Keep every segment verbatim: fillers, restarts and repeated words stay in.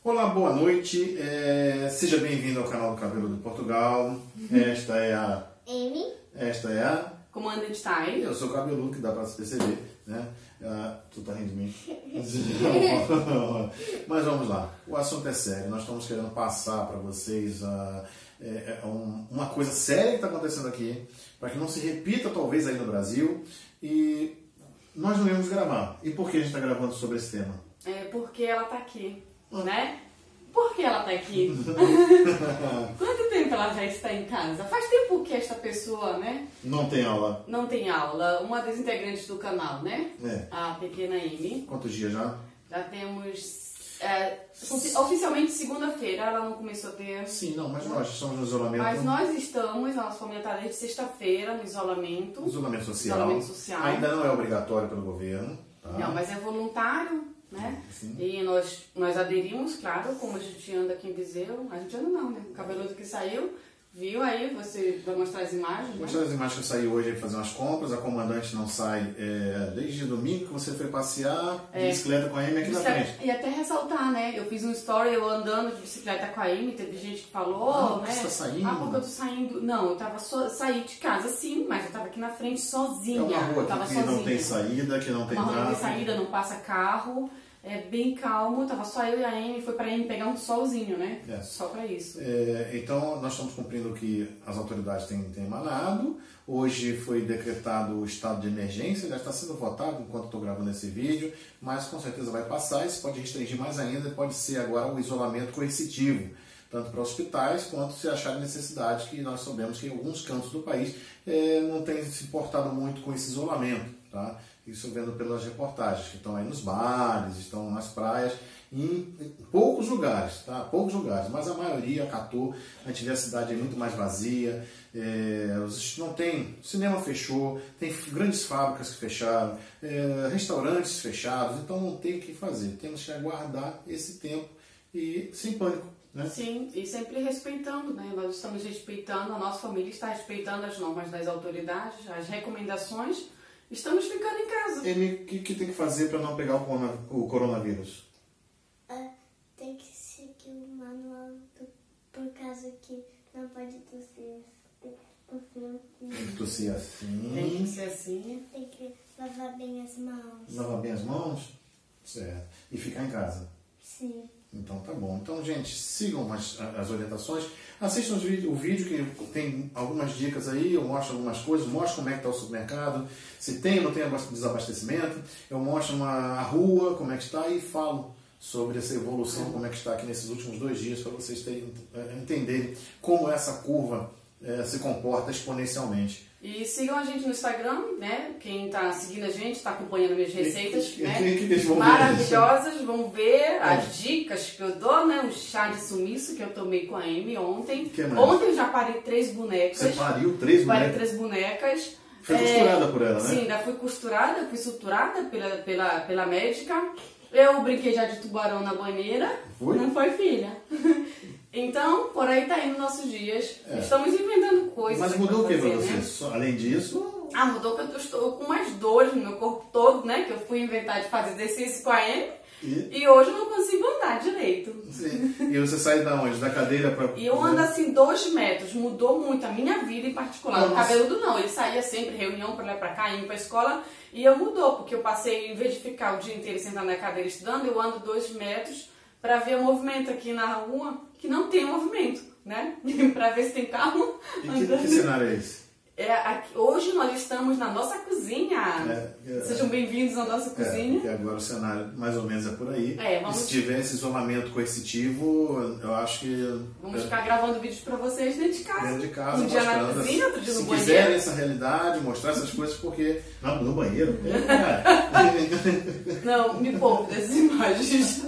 Olá, boa noite, é... seja bem-vindo ao canal do Cabelo de Portugal. Esta é a... Amy. Esta é a... Comandante Time. Eu sou o cabeludo, que dá pra se perceber, né? Ah, tu tá rindo de mim? Mas vamos lá, o assunto é sério, nós estamos querendo passar para vocês ah, é, é um, uma coisa séria que está acontecendo aqui, para que não se repita talvez aí no Brasil, e nós não íamos gravar. E por que a gente está gravando sobre esse tema? É porque ela tá aqui, né? Por que ela tá aqui? Quanto tempo ela já está em casa? Faz tempo que esta pessoa, né? Não tem aula. Não tem aula. Uma das integrantes do canal, né? É. A pequena Amy. Quantos dias já? Já temos... É, oficialmente segunda-feira ela não começou a ter... Sim, não, mas nós estamos no isolamento. Mas nós estamos, a nossa família está desde sexta-feira no isolamento. Isolamento social. Isolamento social. Ainda não é obrigatório pelo governo. Tá? Não, mas é voluntário. Né? Sim. E nós, nós aderimos, claro, como a gente anda aqui em Viseu, a gente anda não, né? O cabeludo que saiu, viu aí, você vai mostrar as imagens, Vou né? mostrar as imagens que eu saí hoje para fazer umas compras, a comandante não sai é, desde domingo que você foi passear de É. bicicleta com a Amy aqui na frente. E até ressaltar, né? Eu fiz um story eu andando de bicicleta com a Amy, teve gente que falou, Ah, né? você tá saindo? Ah, porque eu tô saindo. Não, eu tava so... saí de casa sim, mas eu tava aqui na frente sozinha. É uma rua eu tava aqui que sozinha. não tem saída, que não tem Uma rua não tem tráfego. saída, não passa carro. É bem calmo, tava só eu e a Amy, foi pra Amy pegar um solzinho, né? É. Só pra isso. É, então, nós estamos cumprindo o que as autoridades têm, têm emanado. Hoje foi decretado o estado de emergência, já está sendo votado enquanto estou gravando esse vídeo, mas com certeza vai passar. Isso pode restringir mais ainda, pode ser agora o isolamento coercitivo, tanto para hospitais quanto se achar necessidade, que nós sabemos que em alguns cantos do país é, não tem se importado muito com esse isolamento, tá? Isso vendo pelas reportagens, que estão aí nos bares, estão nas praias, em poucos lugares, tá? Poucos lugares, mas a maioria acatou. A gente vê a cidade muito mais vazia, é, não tem, o cinema fechou, tem grandes fábricas que fecharam, é, restaurantes fechados, então não tem o que fazer, temos que aguardar esse tempo e sem pânico. Né? Sim, e sempre respeitando, né? Nós estamos respeitando, a nossa família está respeitando as normas das autoridades, as recomendações, estamos ficando em casa. Amy, o que, que tem que fazer para não pegar o, corona, o coronavírus? Uh, tem que seguir o manual do, por causa que não pode tossir. Tem que tossir Tem assim. que tossir assim. Tem que ser assim. Tem que lavar bem as mãos. Lavar bem as mãos? Certo. E ficar em casa? Sim. Então tá bom. Então, gente, sigam as, as orientações. Assistam os vídeo, o vídeo que tem algumas dicas aí, eu mostro algumas coisas, mostro como é que está o supermercado, se tem ou não tem desabastecimento, eu mostro uma, a rua, como é que está e falo sobre essa evolução, como é que está aqui nesses últimos dois dias, para vocês terem, entenderem como essa curva é, se comporta exponencialmente. E sigam a gente no Instagram, né? Quem está seguindo a gente, está acompanhando minhas receitas, que, né? que, que eles vão maravilhosas, ver vão ver as é. dicas que eu dou, né? Um chá de sumiço que eu tomei com a Amy ontem. Que mais? Ontem eu já parei três bonecas. Você pariu três Parei bonecas? três bonecas. Foi costurada por ela, né? Sim, ainda fui costurada, fui suturada pela, pela, pela médica. Eu brinquei já de tubarão na banheira. Foi? Não foi, filha? Então, por aí tá indo nossos dias. É. Estamos inventando coisas. Mas mudou o que pra fazer, você? né? Só, além disso... Ah, mudou que eu estou com mais dores no meu corpo todo, né? Que eu fui inventar de fazer exercício com a Amy. E, E hoje eu não consigo andar direito. sim. E você sai da onde? Da cadeira para... E eu ando assim dois metros, mudou muito a minha vida em particular. Nossa. O cabeludo não, ele saía sempre, reunião pra lá e pra cá, indo pra escola, e eu mudou, porque eu passei, em vez de ficar o dia inteiro sentado na cadeira estudando, eu ando dois metros pra ver o movimento aqui na rua, que não tem movimento, né? Pra ver se tem carro E que, andando. que cenário é esse? É, aqui, hoje nós estamos na nossa cozinha. É, é, Sejam bem-vindos à nossa cozinha. É, porque agora o cenário mais ou menos é por aí. É, vamos- E se tiver esse isolamento coercitivo, eu acho que... Vamos é, ficar gravando vídeos pra vocês dentro de casa. dentro de casa, Um dia na mostrando, cozinha, outro dia no se banheiro. quiserem essa realidade, mostrar essas coisas, porque... Não, no banheiro? É, cara. Não, me poupe dessas imagens.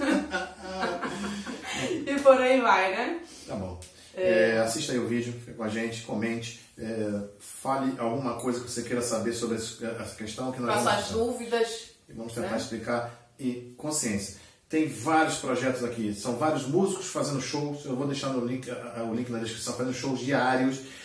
E por aí vai, né? Tá bom. É, assista aí o vídeo, fica com a gente, comente, é, fale alguma coisa que você queira saber sobre essa questão que nós Faça vamos, as dúvidas. vamos tentar né? explicar. E consciência. Tem vários projetos aqui, são vários músicos fazendo shows, eu vou deixar no link, o link na descrição, fazendo shows diários,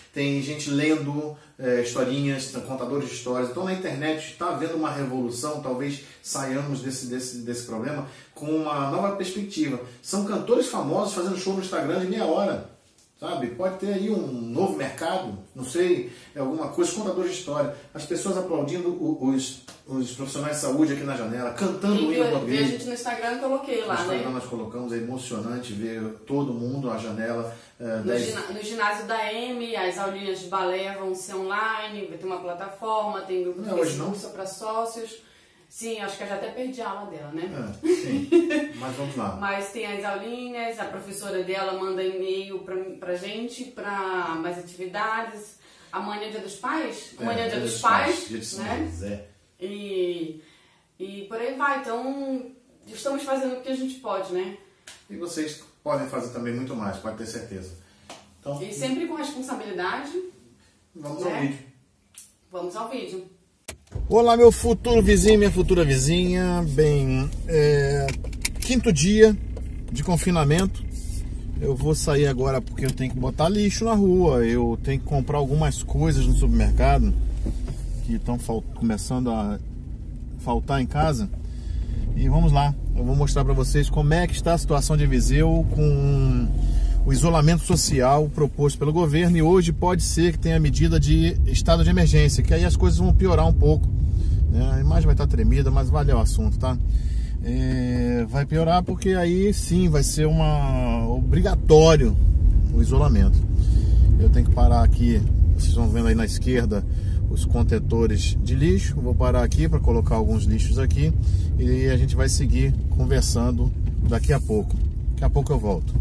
tem gente lendo é, historinhas, contadores de histórias. Então na internet está havendo uma revolução, talvez saiamos desse, desse, desse problema com uma nova perspectiva. São cantores famosos fazendo show no Instagram de meia hora. Sabe? Pode ter aí um novo mercado, não sei, alguma coisa, contadores de história. As pessoas aplaudindo os, os profissionais de saúde aqui na janela, cantando o hino português. A gente no Instagram eu coloquei lá, no Instagram né? nós colocamos, é emocionante ver todo mundo à janela. É, no, dez... gina, no ginásio da M, as aulinhas de balé vão ser online, vai ter uma plataforma, tem grupo de não, hoje não. só para sócios. Sim, acho que eu já até perdi a aula dela, né? É, sim, mas vamos lá. Mas tem as aulinhas, a professora dela manda e-mail pra, pra gente, pra mais atividades. Amanhã é dia dos pais, amanhã é dia, dia dos, dos pais, pais dia de São né? José. E, e por aí vai, então estamos fazendo o que a gente pode, né? E vocês podem fazer também muito mais, pode ter certeza. Então, e sempre com responsabilidade. Vamos né? ao vídeo. Vamos ao vídeo. Olá, meu futuro vizinho, minha futura vizinha. Bem, é, quinto dia de confinamento. Eu vou sair agora porque eu tenho que botar lixo na rua. Eu tenho que comprar algumas coisas no supermercado que estão começando a faltar em casa. E vamos lá, eu vou mostrar para vocês como é que está a situação de Viseu com o isolamento social proposto pelo governo, e hoje pode ser que tenha medida de estado de emergência, que aí as coisas vão piorar um pouco, né? A imagem vai estar tremida, mas vale o assunto, tá? É, vai piorar porque aí sim vai ser uma obrigatório o isolamento. Eu tenho que parar aqui, vocês vão vendo aí na esquerda os contentores de lixo. Vou parar aqui para colocar alguns lixos aqui e a gente vai seguir conversando daqui a pouco. Daqui a pouco eu volto.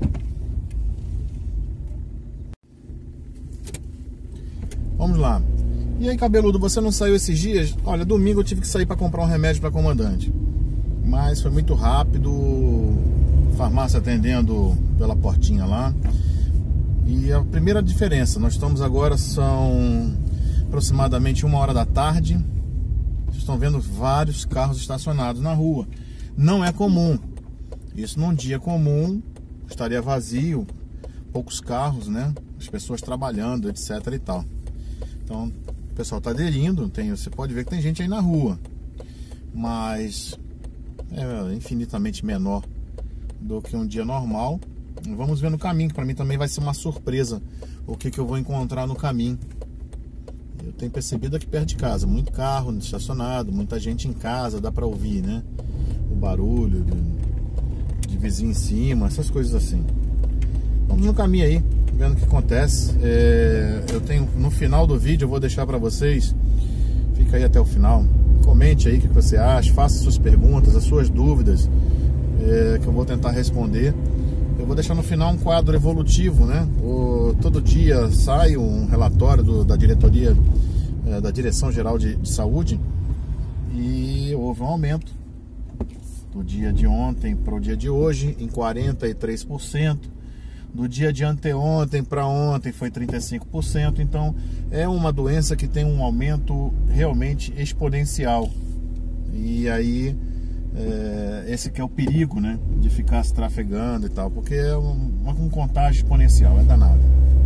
Vamos lá. E aí, cabeludo, você não saiu esses dias? Olha, domingo eu tive que sair para comprar um remédio para comandante, mas foi muito rápido, farmácia atendendo pela portinha lá. E a primeira diferença, nós estamos agora, são aproximadamente uma hora da tarde. Vocês estão vendo vários carros estacionados na rua. Não é comum. Isso num dia comum estaria vazio, poucos carros, né? As pessoas trabalhando, etc e tal. Então o pessoal está aderindo, tem, você pode ver que tem gente aí na rua, mas é infinitamente menor do que um dia normal. Vamos ver no caminho, que para mim também vai ser uma surpresa o que, que eu vou encontrar no caminho. Eu tenho percebido aqui perto de casa, muito carro estacionado, muita gente em casa, dá para ouvir, né? O barulho de, de vizinho em cima, essas coisas assim. Vamos no caminho aí, vendo o que acontece. É, eu tenho no final do vídeo, eu vou deixar para vocês, fica aí até o final, comente aí o que você acha, faça suas perguntas, as suas dúvidas, é, que eu vou tentar responder. Eu vou deixar no final um quadro evolutivo, né? O, todo dia sai um relatório do, da diretoria, é, da Direção Geral de, de Saúde, e houve um aumento do dia de ontem para o dia de hoje em quarenta e três por cento. Do dia de anteontem para ontem foi trinta e cinco por cento. Então é uma doença que tem um aumento realmente exponencial. E aí é, esse que é o perigo, né, de ficar se trafegando e tal, porque é um, um contágio exponencial, é danado.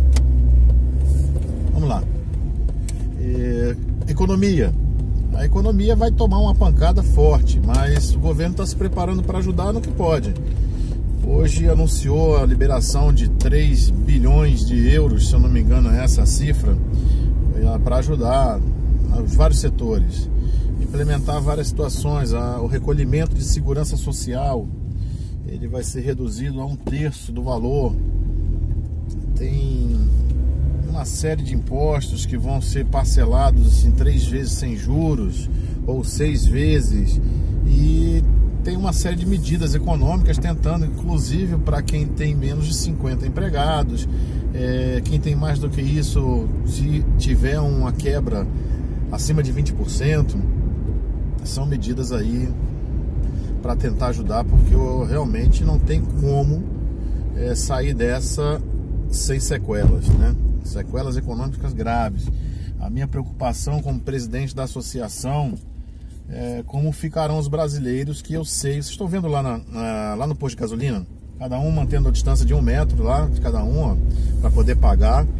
Vamos lá. É, economia. A economia vai tomar uma pancada forte, mas o governo está se preparando para ajudar no que pode. Hoje anunciou a liberação de três bilhões de euros, se eu não me engano é essa a cifra, para ajudar os vários setores, implementar várias situações. O recolhimento de segurança social, ele vai ser reduzido a um terço do valor. Tem uma série de impostos que vão ser parcelados em três vezes sem juros ou seis vezes, e tem uma série de medidas econômicas tentando, inclusive para quem tem menos de cinquenta empregados, é, quem tem mais do que isso, se tiver uma quebra acima de vinte por cento, são medidas aí para tentar ajudar, porque eu, realmente não tem como é, sair dessa sem sequelas, né? Sequelas econômicas graves. A minha preocupação como presidente da associação é como ficarão os brasileiros, que eu sei, vocês estão vendo lá, na, na, lá no posto de gasolina, cada um mantendo a distância de um metro lá de cada um, para poder pagar.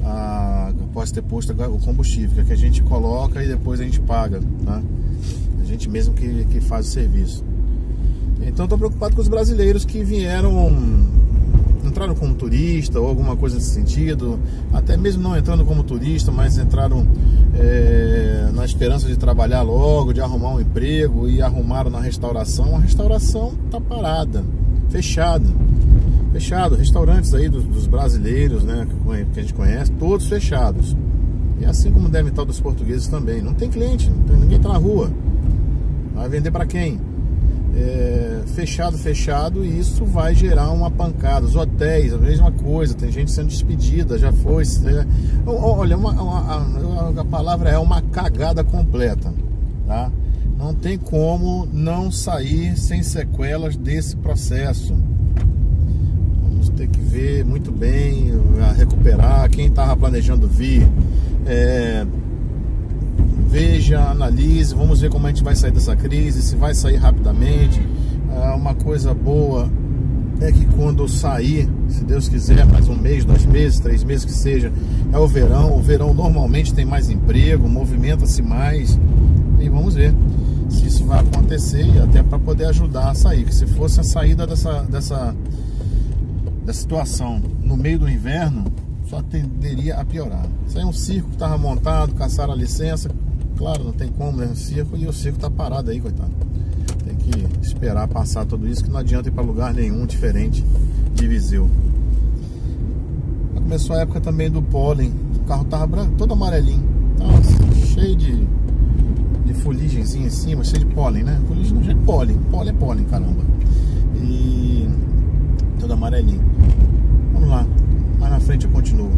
a, após ter posto o combustível, que é que a gente coloca e depois a gente paga, tá? A gente mesmo que, que faz o serviço. Então estou preocupado com os brasileiros que vieram, entraram como turista ou alguma coisa nesse sentido, até mesmo não entrando como turista, mas entraram é, na esperança de trabalhar logo, de arrumar um emprego, e arrumaram na restauração. A restauração está parada, fechada, fechado. Restaurantes aí dos, dos brasileiros, né, que a gente conhece, todos fechados. E assim como devem estar dos portugueses também. Não tem cliente, não tem, ninguém está na rua. Vai vender para quem? É, fechado, fechado, e isso vai gerar uma pancada. Os hotéis, a mesma coisa, tem gente sendo despedida, já foi. É, olha, uma, uma, a, a palavra é uma cagada completa, tá? Não tem como não sair sem sequelas desse processo. Vamos ter que ver muito bem, a recuperar. Quem estava planejando vir, é, veja, analise, vamos ver como a gente vai sair dessa crise, se vai sair rapidamente. Ah, uma coisa boa é que quando sair, se Deus quiser, mais um mês, dois meses, três meses que seja, é o verão. O verão normalmente tem mais emprego, movimenta-se mais, e vamos ver se isso vai acontecer, e até para poder ajudar a sair. Que se fosse a saída dessa, dessa, dessa situação no meio do inverno, só tenderia a piorar. Isso aí é um circo que estava montado, caçaram a licença. Claro, não tem como, né? O circo, e o circo tá parado aí, coitado. Tem que esperar passar tudo isso, que não adianta ir para lugar nenhum diferente de Viseu. Começou a época também do pólen. O carro tava branco, todo amarelinho. Nossa, cheio de, de fuligenzinha em cima, cheio de pólen, né? Fuligem não é pólen, pólen é pólen, caramba. E todo amarelinho. Vamos lá, mais na frente eu continuo.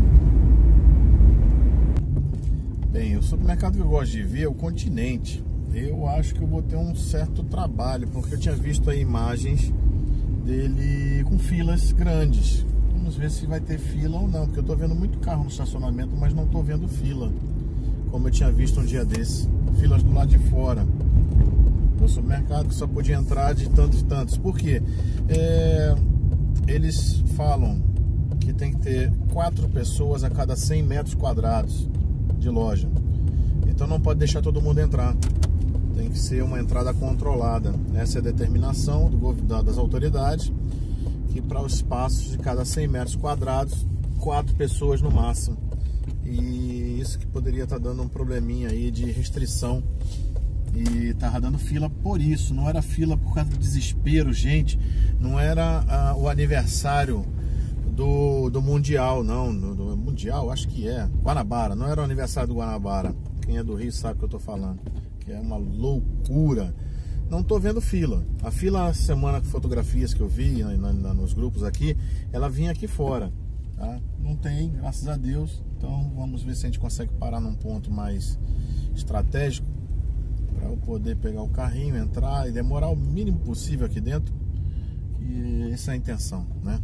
Bem, o supermercado que eu gosto de ver é o Continente. Eu acho que eu vou ter um certo trabalho, porque eu tinha visto aí imagens dele com filas grandes. Vamos ver se vai ter fila ou não, porque eu tô vendo muito carro no estacionamento, mas não tô vendo fila, como eu tinha visto um dia desse. Filas do lado de fora do supermercado, que só podia entrar de tantos e tantos. Por quê? É, eles falam que tem que ter quatro pessoas a cada cem metros quadrados de loja. Então não pode deixar todo mundo entrar. Tem que ser uma entrada controlada. Essa é a determinação do, das autoridades, que para os espaços de cada cem metros quadrados, quatro pessoas no máximo. E isso que poderia estar dando um probleminha aí de restrição. E tava dando fila por isso. Não era fila por causa do desespero, gente. Não era ah, o aniversário do, do Mundial, não. Do, do Mundial, acho que é. Guanabara, não era o aniversário do Guanabara. Quem é do Rio sabe o que eu tô falando. Que é uma loucura. Não tô vendo fila. A fila, a semana de fotografias que eu vi na, na, nos grupos aqui, ela vinha aqui fora, tá? Não tem, graças a Deus. Então vamos ver se a gente consegue parar num ponto mais estratégico para eu poder pegar o carrinho, entrar e demorar o mínimo possível aqui dentro. E essa é a intenção, né?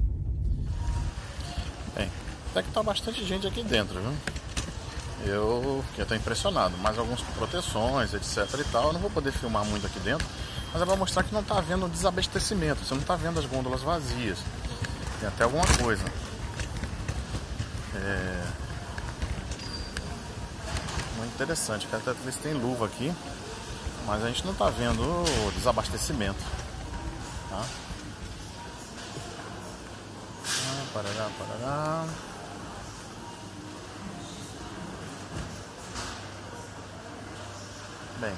Bem, até que tá bastante gente aqui dentro, viu? Eu fiquei até impressionado, mas alguns com proteções, etc e tal. Eu não vou poder filmar muito aqui dentro, mas é para mostrar que não está havendo um desabastecimento. Você não está vendo as gôndolas vazias. Tem até alguma coisa. É muito interessante. Quero até ver se tem luva aqui, mas a gente não está vendo o desabastecimento, tá? Ah, parará, parará. Bem,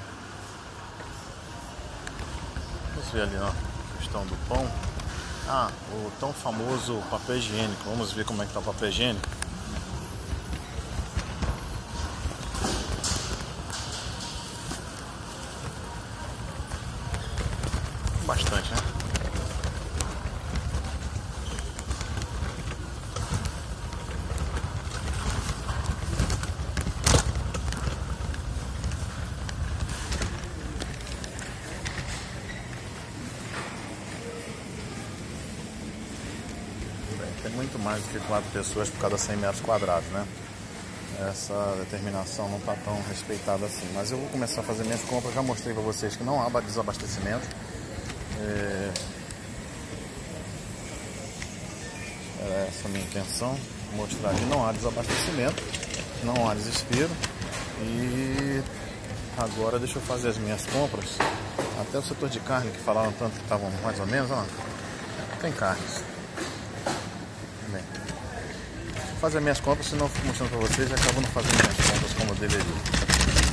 vamos ver ali, ó, a questão do pão. Ah, o tão famoso papel higiênico. Vamos ver como é que tá o papel higiênico. Bastante, né? Tem muito mais do que quatro pessoas por cada cem metros quadrados, né? Essa determinação não está tão respeitada assim. Mas eu vou começar a fazer minhas compras. Já mostrei para vocês que não há desabastecimento. É... Era essa a minha intenção. mostrar aqui, não há desabastecimento, não há desespero. E agora deixa eu fazer as minhas compras. Até o setor de carne, que falaram tanto que estavam mais ou menos, ó, tem carnes. Bem, vou fazer minhas compras, senão eu fico mostrando para vocês e acabo não fazendo minhas compras como eu deveria.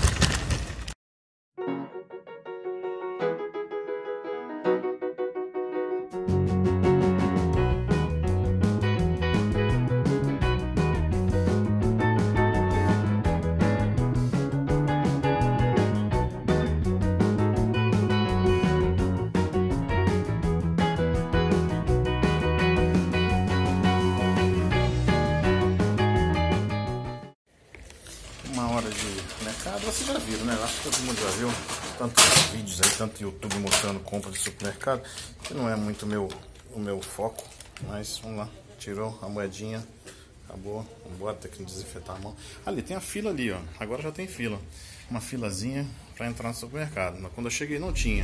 Vocês já viram, né? Acho que todo mundo já viu tantos vídeos aí, tanto YouTube mostrando compra de supermercado, que não é muito meu, o meu foco, mas vamos lá, tirou a moedinha, acabou, vamos ter que desinfetar a mão. Ali tem a fila ali, ó, agora já tem fila, uma filazinha para entrar no supermercado, mas quando eu cheguei não tinha.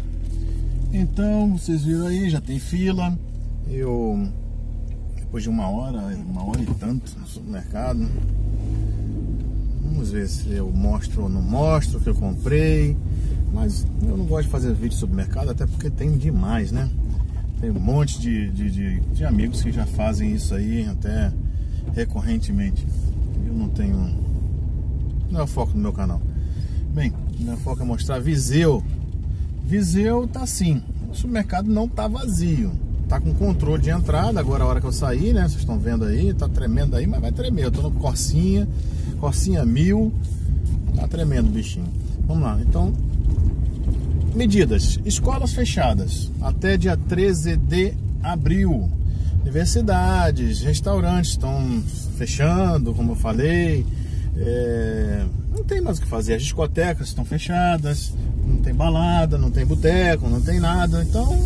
Então, vocês viram aí, já tem fila, eu, depois de uma hora, uma hora e tanto no supermercado. Vamos ver se eu mostro ou não mostro o que eu comprei. Mas eu não gosto de fazer vídeo sobre mercado, até porque tem demais, né? Tem um monte de, de, de, de amigos que já fazem isso aí até recorrentemente. Eu não tenho... Não é o foco do meu canal. Bem, meu foco é mostrar Viseu. Viseu tá assim, o supermercado não tá vazio. Tá com controle de entrada, agora a hora que eu sair, né? Vocês estão vendo aí, tá tremendo aí, mas vai tremer. Eu tô no Corsinha, Corsinha mil, tá tremendo o bichinho. Vamos lá, então, medidas. Escolas fechadas até dia treze de abril. Universidades, restaurantes estão fechando, como eu falei. É... Não tem mais o que fazer. As discotecas estão fechadas, não tem balada, não tem boteco, não tem nada. Então,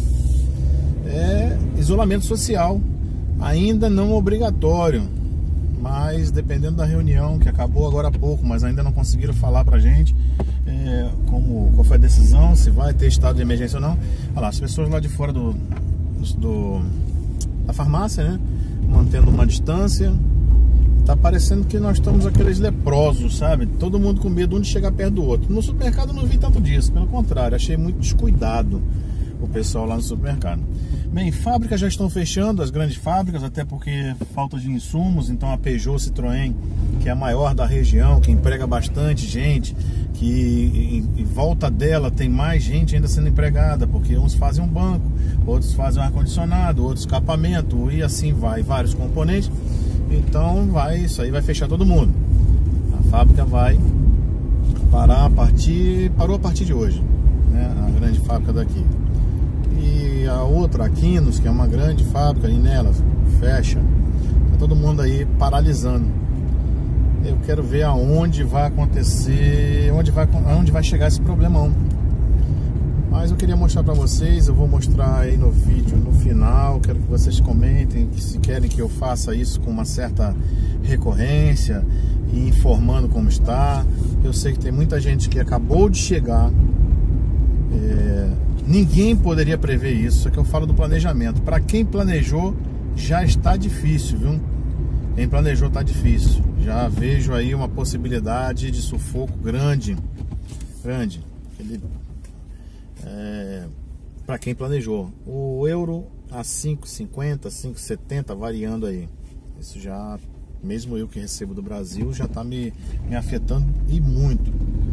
é isolamento social, ainda não obrigatório, mas dependendo da reunião que acabou agora há pouco, mas ainda não conseguiram falar pra gente é, como, qual foi a decisão, se vai ter estado de emergência ou não. Olha lá, as pessoas lá de fora do, do, da farmácia, né, mantendo uma distância. Tá parecendo que nós estamos aqueles leprosos, sabe? Todo mundo com medo um de chegar perto do outro. No supermercado eu não vi tanto disso, pelo contrário, achei muito descuidado o pessoal lá no supermercado. Bem, fábricas já estão fechando, as grandes fábricas, até porque falta de insumos. Então a Peugeot Citroën, que é a maior da região, que emprega bastante gente, que em, em volta dela tem mais gente ainda sendo empregada, porque uns fazem um banco, outros fazem um ar-condicionado, outros escapamento, e assim vai, vários componentes. Então vai, isso aí vai fechar todo mundo. A fábrica vai parar a partir, parou a partir de hoje, né? A grande fábrica daqui. E a outra, a Quinos, que é uma grande fábrica ali nela, fecha. Tá todo mundo aí paralisando. Eu quero ver aonde vai acontecer, onde vai, aonde vai chegar esse problemão. Mas eu queria mostrar pra vocês, eu vou mostrar aí no vídeo, no final. Quero que vocês comentem que se querem que eu faça isso com uma certa recorrência e informando como está. Eu sei que tem muita gente que acabou de chegar. É... Ninguém poderia prever isso, só que eu falo do planejamento. Para quem planejou, já está difícil, viu? Quem planejou está difícil. Já vejo aí uma possibilidade de sufoco grande. Grande. Ele, é, para quem planejou. O euro a cinco e cinquenta, cinco e setenta, variando aí. Isso já, mesmo eu que recebo do Brasil, já está me, me afetando e muito.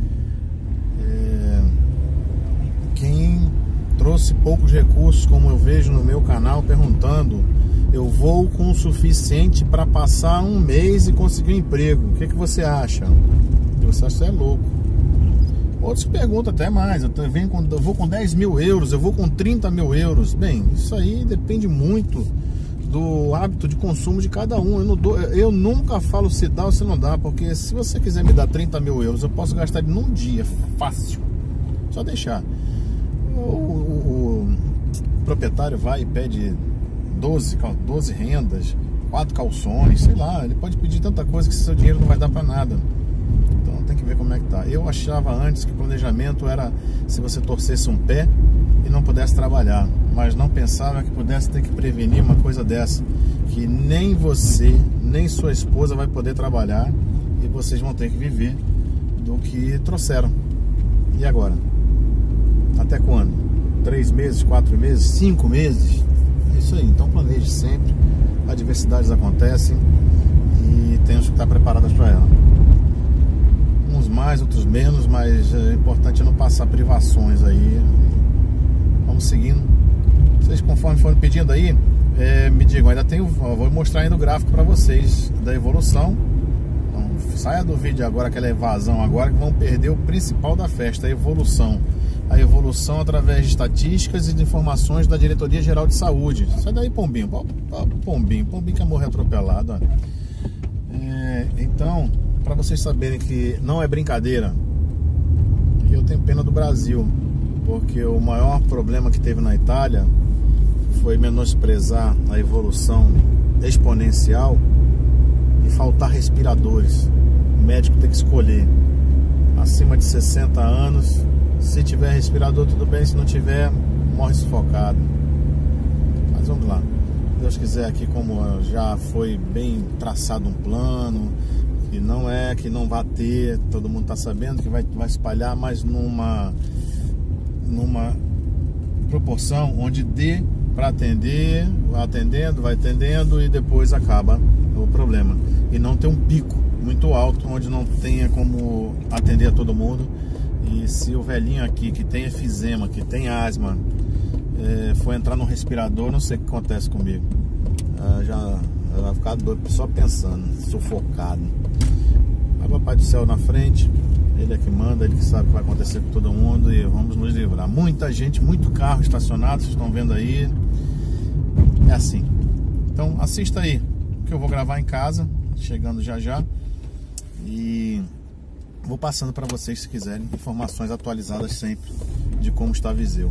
É, quem trouxe poucos recursos, como eu vejo no meu canal, perguntando: eu vou com o suficiente para passar um mês e conseguir um emprego, o que, que você acha? Você acha que você é louco? Outros perguntam até mais: eu, venho com, eu vou com dez mil euros, eu vou com trinta mil euros. Bem, isso aí depende muito do hábito de consumo de cada um. Eu, não dou, eu nunca falo se dá ou se não dá, porque se você quiser me dar trinta mil euros, eu posso gastar ele num dia, fácil, só deixar. O, o, o proprietário vai e pede doze, doze rendas, quatro calções, sei lá, ele pode pedir tanta coisa que seu dinheiro não vai dar para nada. Então tem que ver como é que tá. Eu achava antes que o planejamento era se você torcesse um pé e não pudesse trabalhar, mas não pensava que pudesse ter que prevenir uma coisa dessa, que nem você, nem sua esposa vai poder trabalhar e vocês vão ter que viver do que trouxeram. E agora? Até quando? Três meses, quatro meses, cinco meses? É isso aí, então planeje sempre. Adversidades acontecem e temos que estar preparados para ela. Uns mais, outros menos, mas é importante não passar privações aí. Vamos seguindo. Vocês, conforme foram pedindo aí, é, me digam, ainda tenho, vou mostrar ainda o gráfico para vocês da evolução. Então, saia do vídeo agora, aquela evasão agora, que vão perder o principal da festa, a evolução. A evolução através de estatísticas e de informações da Diretoria Geral de Saúde. Sai daí, Pombinho. Pombinho, Pombinho que é morrer atropelado. Ó. É, então, para vocês saberem que não é brincadeira, eu tenho pena do Brasil, porque o maior problema que teve na Itália foi menosprezar a evolução exponencial e faltar respiradores. O médico tem que escolher acima de sessenta anos. Se tiver respirador, tudo bem. Se não tiver, morre sufocado. Mas vamos lá. Se Deus quiser, aqui como já foi bem traçado um plano, que não é que não vai ter, todo mundo está sabendo que vai, vai espalhar, mas numa, numa proporção onde dê para atender, vai atendendo, vai atendendo e depois acaba o problema. E não ter um pico muito alto, onde não tenha como atender a todo mundo. E se o velhinho aqui que tem efizema, que tem asma, é, for entrar no respirador, não sei o que acontece comigo. Ah, já vai ficar doido só pensando, sufocado. Mas Papai do Céu na frente, Ele é que manda, Ele que sabe o que vai acontecer com todo mundo e vamos nos livrar. Muita gente, muito carro estacionado, vocês estão vendo aí. É assim. Então assista aí, que eu vou gravar em casa, chegando já já. E vou passando para vocês, se quiserem, informações atualizadas sempre de como está Viseu.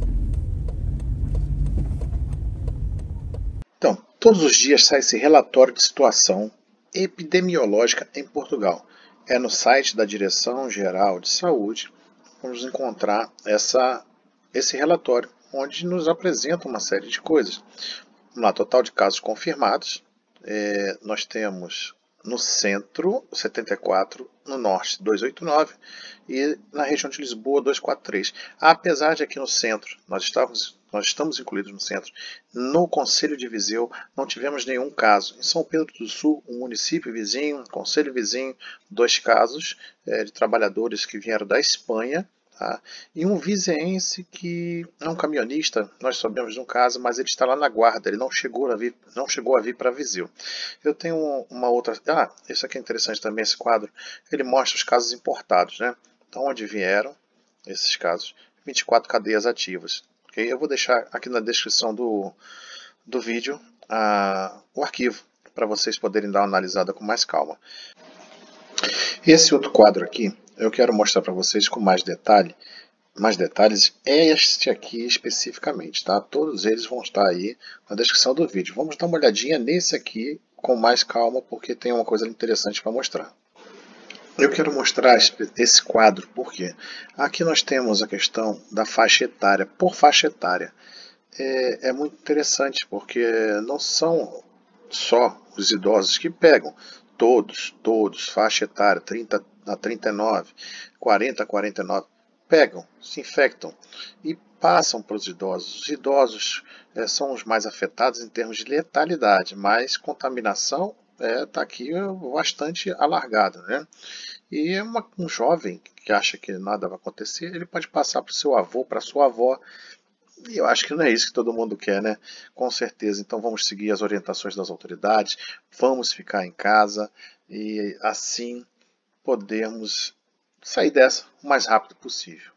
Então, todos os dias sai esse relatório de situação epidemiológica em Portugal. É no site da Direção Geral de Saúde, vamos encontrar essa, esse relatório, onde nos apresenta uma série de coisas. Vamos lá, total de casos confirmados, é, nós temos no centro setenta e quatro, no norte duzentos e oitenta e nove e na região de Lisboa duzentos e quarenta e três. Apesar de aqui no centro, nós, estávamos, nós estamos incluídos no centro, no Concelho de Viseu não tivemos nenhum caso. Em São Pedro do Sul, um município vizinho, um concelho vizinho, dois casos é, de trabalhadores que vieram da Espanha. Tá? E um viseense que é um caminhonista, nós sabemos de um caso, mas ele está lá na guarda, ele não chegou a vir, não chegou a vir para Viseu. Eu tenho uma outra... Ah, isso aqui é interessante também, esse quadro. Ele mostra os casos importados, né? Então, onde vieram esses casos? vinte e quatro cadeias ativas. Okay? Eu vou deixar aqui na descrição do, do vídeo ah, o arquivo, para vocês poderem dar uma analisada com mais calma. Esse outro quadro aqui, eu quero mostrar para vocês com mais detalhe, mais detalhes, é este aqui especificamente, tá? Todos eles vão estar aí na descrição do vídeo. Vamos dar uma olhadinha nesse aqui com mais calma, porque tem uma coisa interessante para mostrar. Eu quero mostrar esse quadro, porque aqui nós temos a questão da faixa etária, por faixa etária. É, é muito interessante, porque não são só os idosos que pegam, todos, todos, faixa etária, trinta a trinta e nove, quarenta a quarenta e nove, pegam, se infectam e passam para os idosos. Os idosos é, são os mais afetados em termos de letalidade, mas contaminação está é, aqui bastante alargada, né? E uma, um jovem que acha que nada vai acontecer, ele pode passar para o seu avô, para a sua avó. E eu acho que não é isso que todo mundo quer, né? Com certeza. Então vamos seguir as orientações das autoridades, vamos ficar em casa e assim podemos sair dessa o mais rápido possível.